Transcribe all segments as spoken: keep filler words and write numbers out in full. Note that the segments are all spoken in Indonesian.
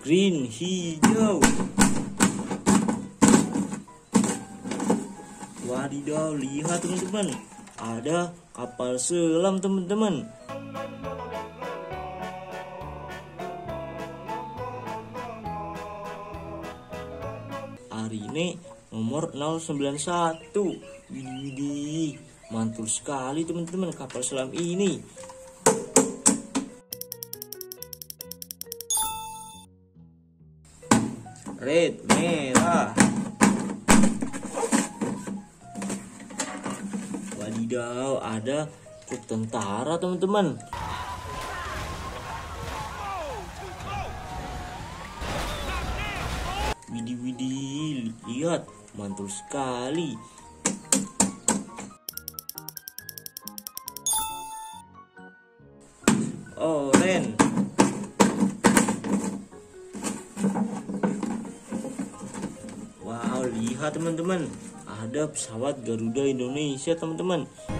green, hijau. Wadidaw, lihat teman-teman, ada kapal selam teman-teman. Arine nomor nol sembilan satu. Widih, widih, mantul sekali teman-teman kapal selam ini. Red, merah. Wadidaw, ada truk tentara teman-teman. Widih, widih, lihat, mantul sekali. Oren. Wow, lihat teman-teman, ada pesawat Garuda Indonesia teman-teman.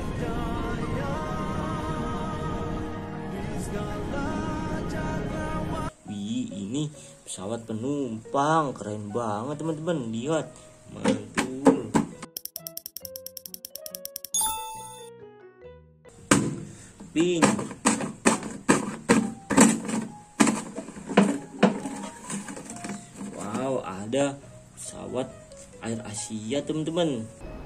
Wih, ini pesawat penumpang, keren banget teman-teman. Lihat, mantul. Pink. Wow, ada pesawat Air Asia teman-teman.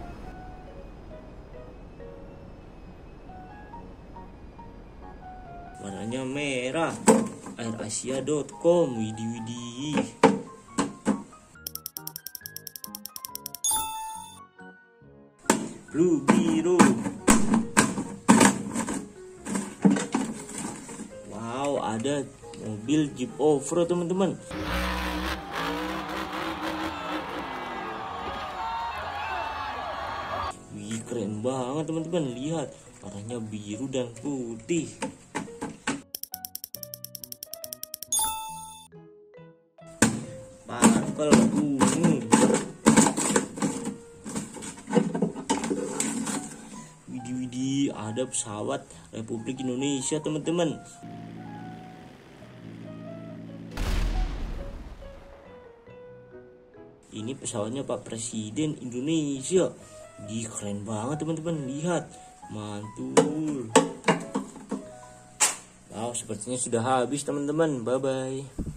Warnanya merah. air asia dot com. Widih, widih. Blue, biru. Wow, ada mobil Jeep off-road teman-teman. Wih, keren banget teman-teman. Lihat, warnanya biru dan putih. Parpel ungu. Widih, widih, ada pesawat Republik Indonesia teman-teman. Ini pesawatnya Pak Presiden Indonesia. Di keren banget teman-teman, lihat, mantul. Wow, sepertinya sudah habis teman-teman. Bye bye.